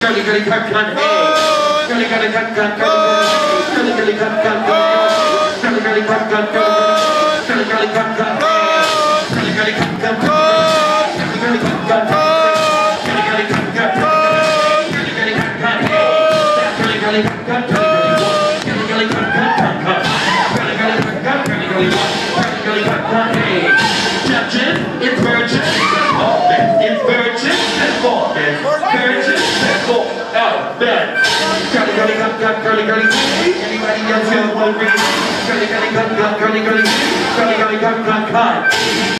Girly, girly, cut, cut, hey. Girly, girly, cut, cut, cut. Girly, girly, cut, cut, cut. Girly, girly, cut, cut, cut. Girly, girly, cut, cut, cut. Girly, girly, cut, cut, cut. Girly, girly, cut, cut, cut. Girly, girly, cut, cut, cut. Girly, girly, cut, cut, hey. Girly, girly, cut, cut, cut. Girly, girly, cut, cut, cut, cut. Girly, girly, cut, cut, girly, girly, girly, girly, cut, cut, hey. Judging, it's virgin, it's virgin, it's falling. Virgin, it's falling. Out, bed. Girly, girly, cut, cut, girly, girly. Anybody else feel one ring? Girly, girly, cut, cut, girly, girly. Girly, girly, cut, cut, cut.